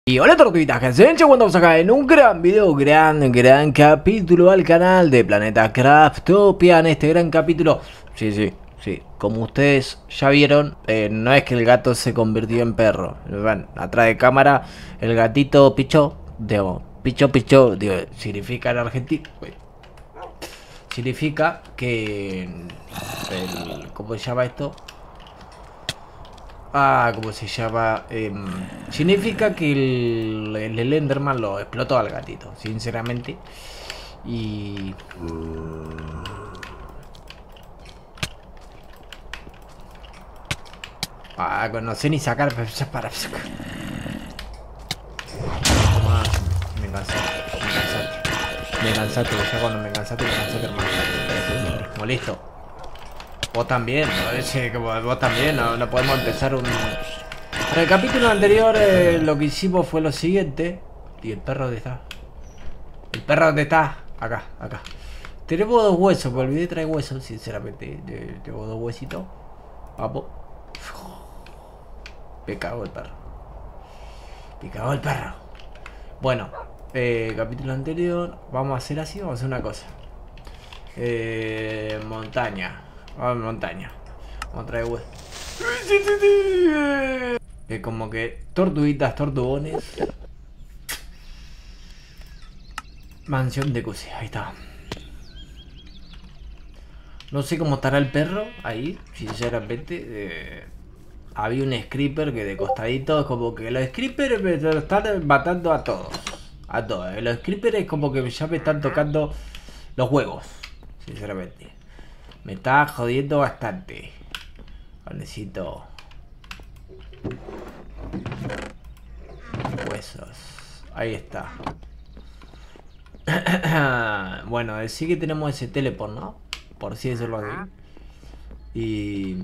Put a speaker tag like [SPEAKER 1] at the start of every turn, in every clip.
[SPEAKER 1] Y hola tortuguitas, que se ven cuando vamos acá en un gran video, gran capítulo al canal de Planeta Craftopia. En este gran capítulo, sí, como ustedes ya vieron, no es que el gato se convirtió en perro. Bueno, atrás de cámara, el gatito pichó, digo, pichó, digo, significa en argentino, significa que ¿cómo se llama esto? ¿Cómo se llama? Significa que el Enderman lo explotó al gatito, sinceramente. Y... no sé ni sacar... Para... Me cansaste, ya cuando me cansaste, hermano. Molesto. Vos también, parece que vos también, no podemos empezar un... En el capítulo anterior lo que hicimos fue lo siguiente. ¿Y el perro dónde está? ¿El perro dónde está? Acá. Tenemos dos huesos, me olvidé de traer huesos, sinceramente. Tengo dos huesitos. Vamos. Me cago el perro. Bueno, capítulo anterior. Vamos a hacer así, vamos a hacer una cosa. Montaña. Vamos a montaña. Vamos a traer huesos. Como que tortuguitas, tortugones. Mansión de Cuse, ahí está. No sé cómo estará el perro ahí, sinceramente. Había un Screeper que de costadito, como que los Screepers me están matando a todos. A todos. Los Screepers es como que ya me están tocando los huevos, sinceramente. Me está jodiendo bastante. Necesito huesos. Ahí está. Bueno, sí que tenemos ese teleport, ¿no? Por si decirlo así. Y...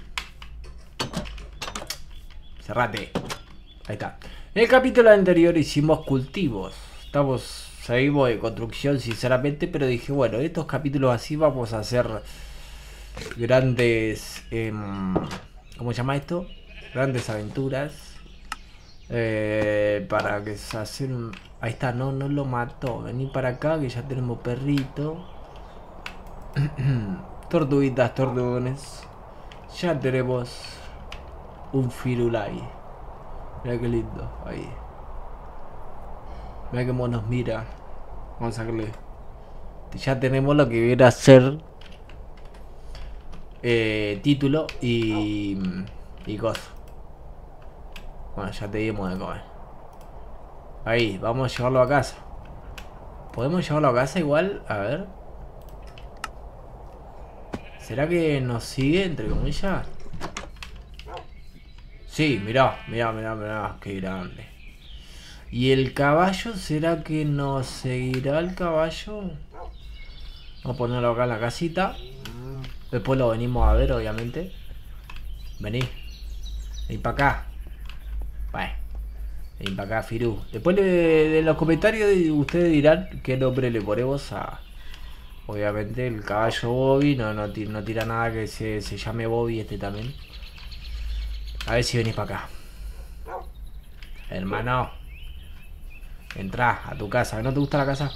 [SPEAKER 1] cerrate. Ahí está. En el capítulo anterior hicimos cultivos. Seguimos de construcción, sinceramente. Pero dije, bueno, estos capítulos así vamos a hacer grandes... ¿cómo se llama esto? Grandes aventuras. Para que se hacer un... Ahí está, no lo mató. Vení para acá que ya tenemos perrito. Tortuguitas, tortugones. Ya tenemos un firulai. Mira qué lindo, ahí. Mira cómo nos mira. Vamos a sacarle. Ya tenemos lo que viene a ser título y cosa. Bueno, ya te dimos de comer. Ahí, vamos a llevarlo a casa. ¿Podemos llevarlo a casa igual? A ver. ¿Será que nos sigue, entre comillas? Sí, mirá, qué grande. ¿Y el caballo? ¿Será que nos seguirá el caballo? Vamos a ponerlo acá en la casita. Después lo venimos a ver, obviamente. Vení. Vení para acá. Bueno. Vení para acá, Firu. Después en los comentarios ustedes dirán qué nombre le ponemos a... Obviamente el caballo Bobby. No tira nada que se llame Bobby este también. A ver si venís para acá. Hermano. Entrá a tu casa. ¿No te gusta la casa?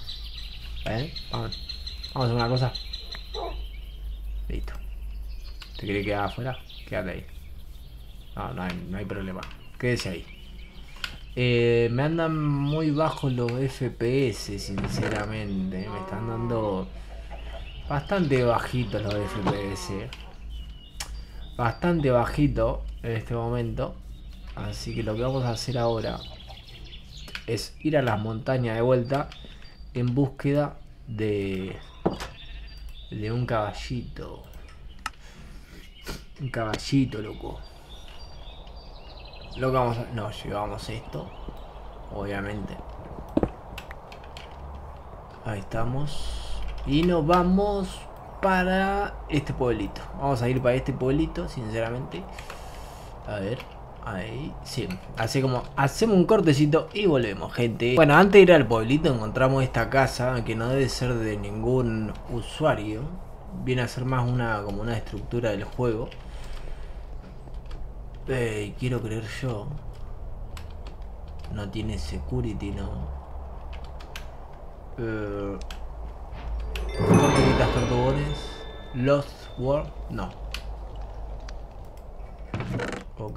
[SPEAKER 1] Vamos a hacer una cosa. Listo. ¿Te querés quedar afuera? Quédate ahí. No hay problema. Quédese ahí. Me andan muy bajos los FPS, sinceramente. Me están dando bastante bajitos los FPS. Bastante bajito en este momento. Así que lo que vamos a hacer ahora es ir a las montañas de vuelta en búsqueda de un caballito. Un caballito, loco. Lo que vamos a... No, llevamos esto. Obviamente. Ahí estamos. Y nos vamos para este pueblito. Vamos a ir para este pueblito, sinceramente. A ver. Ahí, sí. Así como hacemos un cortecito y volvemos, gente. Bueno, antes de ir al pueblito encontramos esta casa que no debe ser de ningún usuario. Viene a ser más como una estructura del juego. Quiero creer yo. No tiene security, no. Tortuguitas, tortugones. Lost World, no. Ok.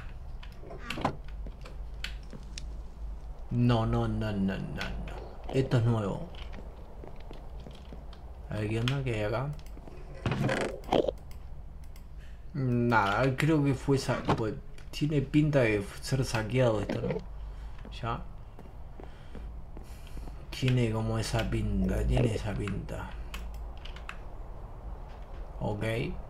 [SPEAKER 1] No. Esto es nuevo. A ver qué onda, qué hay acá. Nada, creo que fue pues, tiene pinta de ser saqueado esto, ¿no? Ya. Tiene como esa pinta, tiene esa pinta. Ok.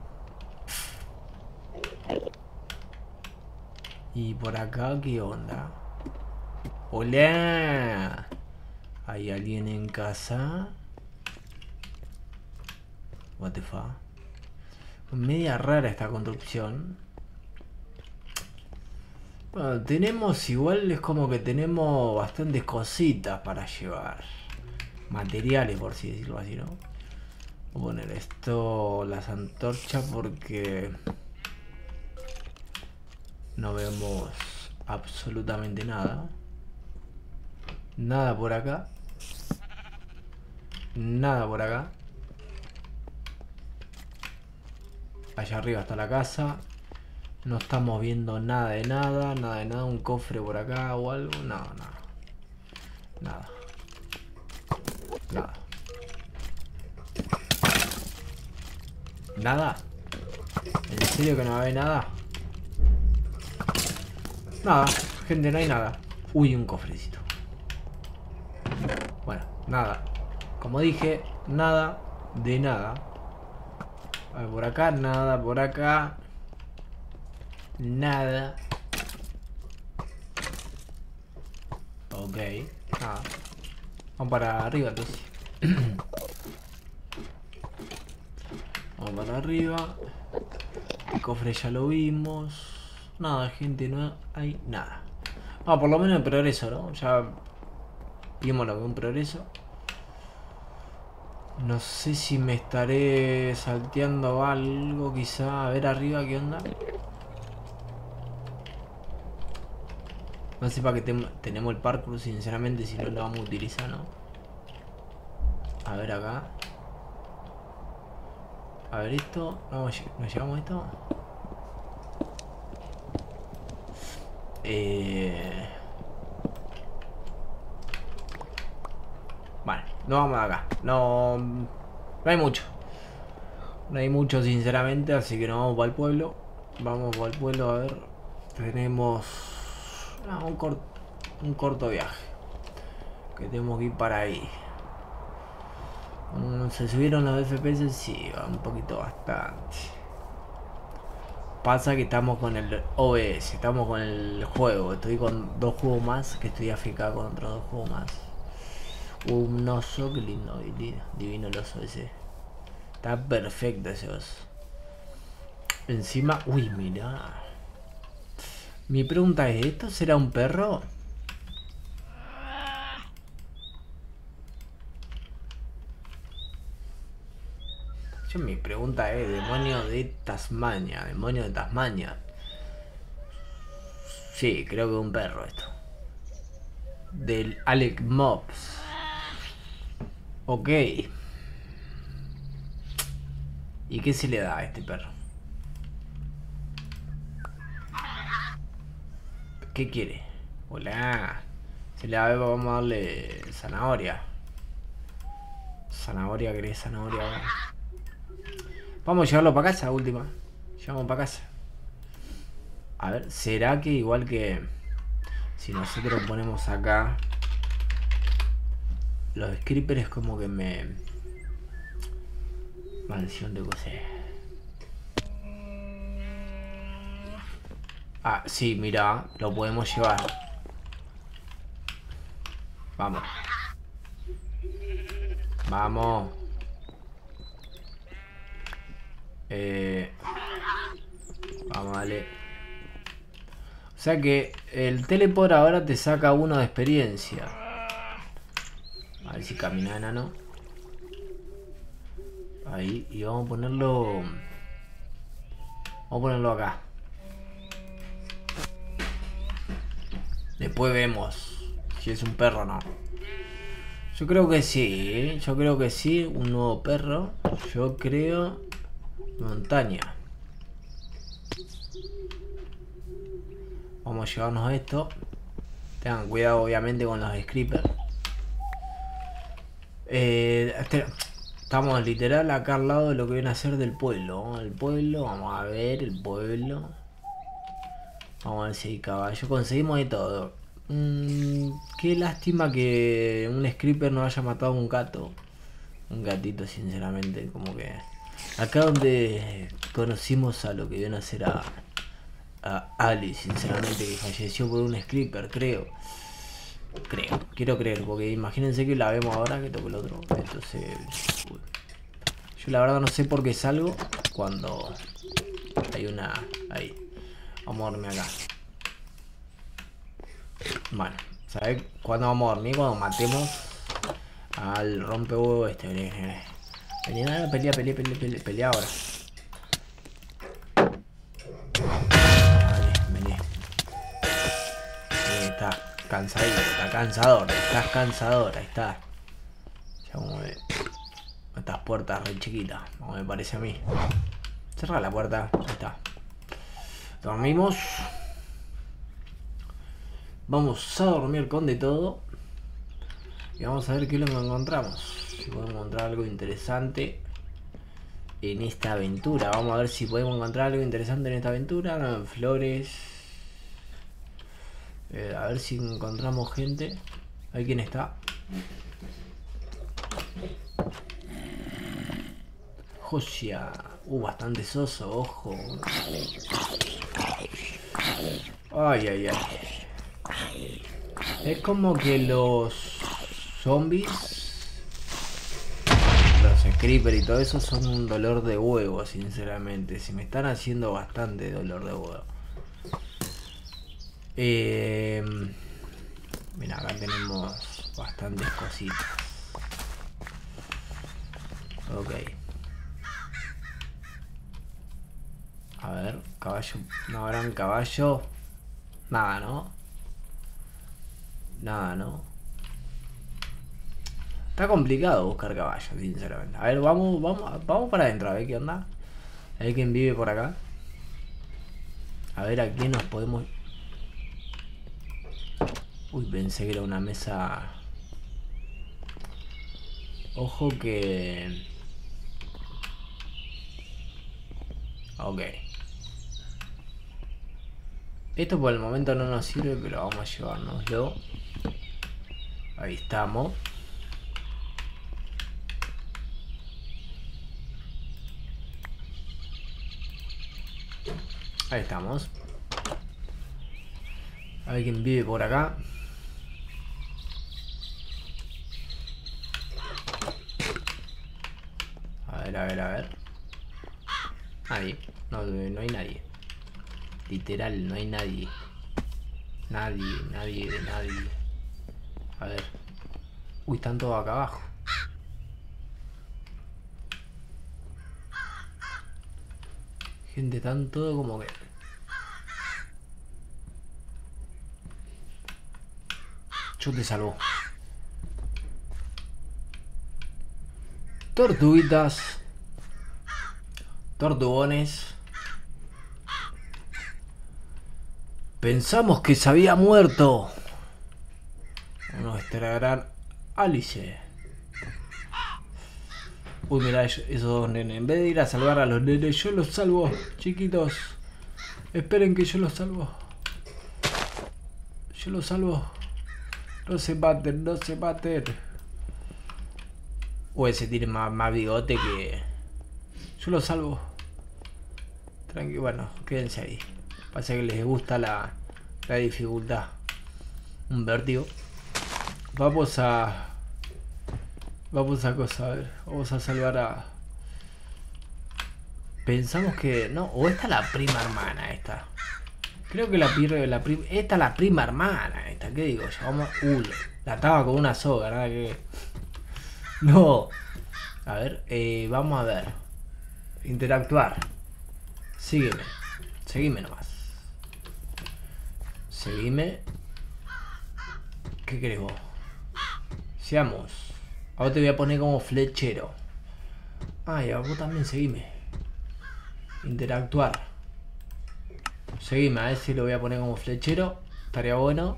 [SPEAKER 1] Y por acá, ¿qué onda? ¡Hola! ¿Hay alguien en casa? What the fuck? Media rara esta construcción. Bueno, tenemos igual, es como que tenemos bastantes cositas para llevar. Materiales, por así decirlo así, ¿no? Voy a poner esto, las antorchas, porque no vemos absolutamente nada. Nada por acá. Nada por acá. Allá arriba está la casa. No estamos viendo nada de nada. Nada de nada. Un cofre por acá o algo. No, nada. Nada. Nada. ¿Nada? ¿En serio que no va a haber nada? Nada. Gente, no hay nada. Uy, un cofrecito. Bueno, nada. Como dije, nada de nada. A ver, por acá, nada. Por acá, nada. Ok, nada. Vamos para arriba entonces. Vamos para arriba. El cofre ya lo vimos. Nada, gente, no hay nada. Ah, por lo menos el progreso, ¿no? Ya vimos lo que es un progreso. No sé si me estaré salteando algo, quizá. A ver arriba qué onda. No sé para qué tenemos el parkour, sinceramente, si no lo vamos a utilizar, ¿no? A ver acá. A ver esto. ¿Nos llevamos esto? Vale, no vamos de acá. No hay mucho. No hay mucho, sinceramente, así que nos vamos para el pueblo. Vamos para el pueblo, a ver. Tenemos un corto viaje. Que tenemos que ir para ahí. ¿Se subieron los FPS? Sí, un poquito bastante. Pasa que estamos con el OBS, estamos con el juego. Estoy con 2 juegos más, que estoy aficado con otros 2 juegos más. Un oso, qué lindo, divino el oso ese. Está perfecto ese oso. Encima, uy, mira. Mi pregunta es, ¿esto será un perro? Mi pregunta es, demonio de Tasmania, demonio de Tasmania. Sí, creo que es un perro esto. Del Alec Mobs. Ok. ¿Y qué se le da a este perro? ¿Qué quiere? Hola. Se le da, vamos a darle zanahoria. Zanahoria, ¿querés zanahoria? Vamos a llevarlo para casa, última. Llevamos para casa. A ver, ¿será que igual que si nosotros ponemos acá los creepers como que me... Mansión de coser. Ah, sí, mira, lo podemos llevar. Vamos. Vamos. Vamos, dale. O sea que el teleport ahora te saca 1 de experiencia. A ver si camina enano. Ahí, y vamos a ponerlo... Vamos a ponerlo acá. Después vemos si es un perro o no. Yo creo que sí, ¿eh? Yo creo que sí. Un nuevo perro. Yo creo... Montaña. Vamos a llevarnos esto. Tengan cuidado obviamente con los Creepers. Estamos literal acá al lado de lo que viene a ser del pueblo. El pueblo, vamos a ver el pueblo. Vamos a ver si hay caballo. Conseguimos de todo. Qué lástima que un Creeper no haya matado a un gato. Un gatito, sinceramente. Como que... Acá donde conocimos a lo que viene a ser a Ali, sinceramente, que falleció por un Creeper, creo. Quiero creer, porque imagínense que la vemos ahora que toco el otro. Entonces, yo la verdad no sé por qué salgo cuando hay una... Ahí. Vamos a dormir acá. Bueno, ¿sabes cuándo vamos a dormir? Cuando matemos al rompehuevo este. Vení, pelea ahora. Vení. Está cansadito, está cansador, estás cansador, ahí está. Ya vamos a ver. Estas puertas re chiquitas, como me parece a mí. Cerra la puerta, ahí está. Dormimos. Vamos a dormir con de todo. Y vamos a ver qué es lo que encontramos. Si podemos encontrar algo interesante en esta aventura. Vamos a ver si podemos encontrar algo interesante en esta aventura. No, flores. A ver si encontramos gente. A ver quién está. Josia. Bastante soso, ojo. Ay, ay, ay. Es como que los zombies, los Creeper y todo eso son un dolor de huevo, sinceramente. Se me están haciendo bastante dolor de huevo. Mira, acá tenemos bastantes cositas. Ok. A ver, caballo. No habrán caballo. Nada, ¿no? Nada, ¿no? Está complicado buscar caballos, sinceramente. A ver, vamos para adentro, a ver qué onda. A ver quién vive por acá. A ver a quién nos podemos... Uy, pensé que era una mesa... Ojo que... Ok. Esto por el momento no nos sirve, pero vamos a llevárnoslo. Ahí estamos. Ahí estamos. Alguien vive por acá. A ver, a ver, a ver. Nadie. No hay nadie. Literal, no hay nadie. Nadie de nadie. A ver. Uy, están todos acá abajo. Gente, están todo como que... Yo te salvo. Tortuguitas. Tortugones. Pensamos que se había muerto. Nuestra gran Alice. Uy, mira, esos dos nenes. En vez de ir a salvar a los nenes, yo los salvo, chiquitos. Esperen que yo los salvo. Yo los salvo. No se maten, no se maten. O ese tiene más bigote que... Yo los salvo. Tranquilo, bueno, quédense ahí. Pasa que les gusta la dificultad. Un vértigo. Vamos a cosa, a ver. Vamos a salvar a... Pensamos que... No, o esta es la prima hermana, esta. Creo que esta es la prima hermana, esta. ¿Qué digo yo? Vamos... la ataba con una soga, nada que... No. A ver, vamos a ver. Interactuar. Sígueme. Seguime nomás. Seguime. ¿Qué querés vos? Seamos. Ahora te voy a poner como flechero. Ay, a vos también seguime. Interactuar. Seguime, a ver si lo voy a poner como flechero. Estaría bueno.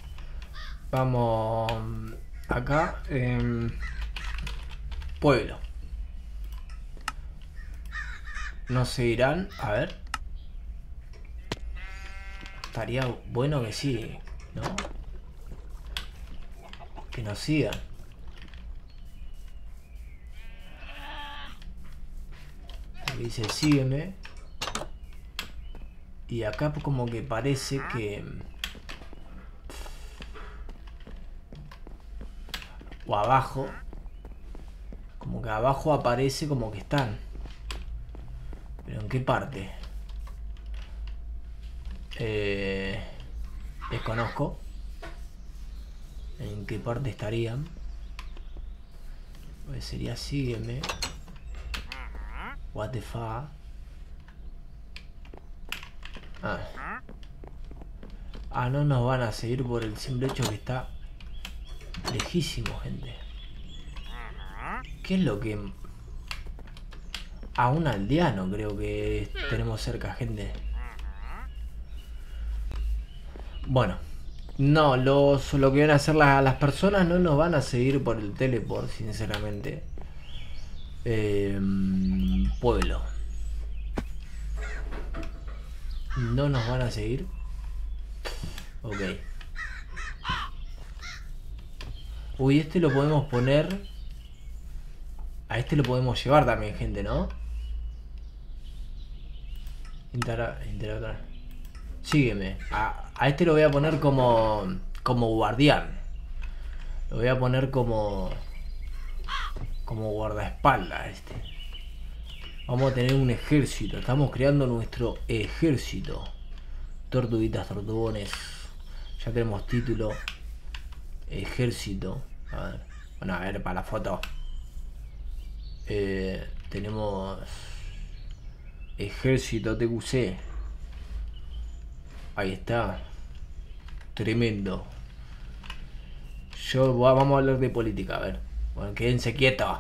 [SPEAKER 1] Vamos acá. Pueblo. Nos seguirán. A ver. Estaría bueno que sí, ¿no? Que nos sigan. Dice sígueme. Y acá como que parece que... O abajo. Como que abajo aparece como que están. ¿Pero en qué parte? Desconozco. ¿En qué parte estarían? Pues sería sígueme. What the fuck. No nos van a seguir por el simple hecho que está lejísimo, gente. ¿Qué es lo que...? A un aldeano creo que tenemos cerca, gente. Bueno. No, lo que van a hacer las personas no nos van a seguir por el teleport, sinceramente. Pueblo. No nos van a seguir. Ok. Uy, este lo podemos poner. A este lo podemos llevar también, gente, ¿no? Interactuar. Sígueme. A este lo voy a poner como guardián. Lo voy a poner como guardaespaldas este. Vamos a tener un ejército. Estamos creando nuestro ejército. Tortuguitas, tortugones. Ya tenemos título. Ejército. A ver. Bueno, a ver, para la foto. Tenemos ejército TQC. Ahí está. Tremendo. Vamos a hablar de política, a ver. Bueno, quédense quietos.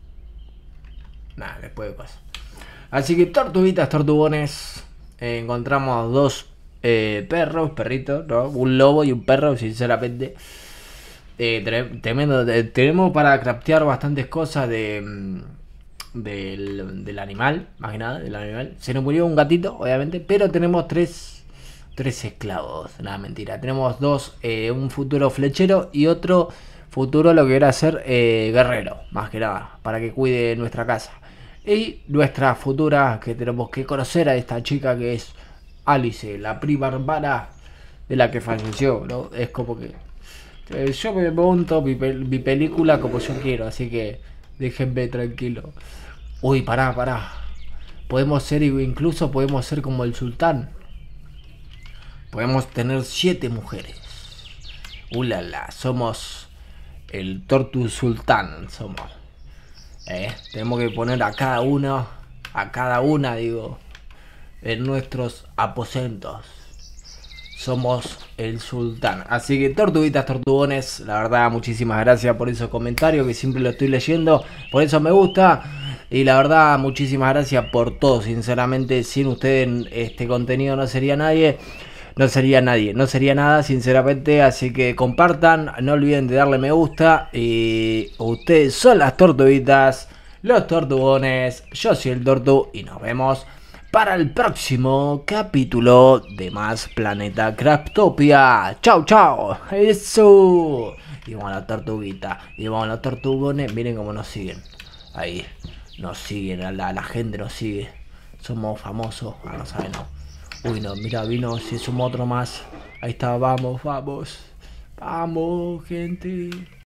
[SPEAKER 1] Nada, después de paso. Así que tortuguitas, tortugones. Encontramos dos perritos, ¿no? Un lobo y un perro, sinceramente. Tremendo. Tenemos para craftear bastantes cosas del animal, más que nada, del animal. Se nos murió un gatito, obviamente, pero tenemos tres esclavos. Nada, mentira. Tenemos dos, un futuro flechero y otro futuro lo que era ser guerrero, más que nada, para que cuide nuestra casa. Y nuestra futura, que tenemos que conocer a esta chica que es Alice, la prima hermana de la que falleció, ¿no? Es como que yo me monto mi película como yo quiero, así que déjenme tranquilo. Uy, pará. Podemos ser, incluso podemos ser como el sultán. Podemos tener 7 mujeres. Ulala, somos el Tortu Sultán, somos. Tenemos que poner a cada una, digo, en nuestros aposentos. Somos el sultán. Así que tortuguitas, tortugones, la verdad muchísimas gracias por esos comentarios que siempre lo estoy leyendo. Por eso me gusta. Y la verdad muchísimas gracias por todo. Sinceramente sin ustedes este contenido no sería nadie. No sería nada, sinceramente. Así que compartan, no olviden de darle me gusta. Y ustedes son las tortuguitas, los tortugones. Yo soy el Tortu y nos vemos para el próximo capítulo de Más Planeta Craftopia. Chau, chau. Eso. Y vamos a la tortuguita. Y vamos a los tortugones. Miren cómo nos siguen. Ahí. Nos siguen. La gente nos sigue. Somos famosos. No saben, no. Uy, no, mira, vino, si sumó otro más. Ahí está, vamos, gente.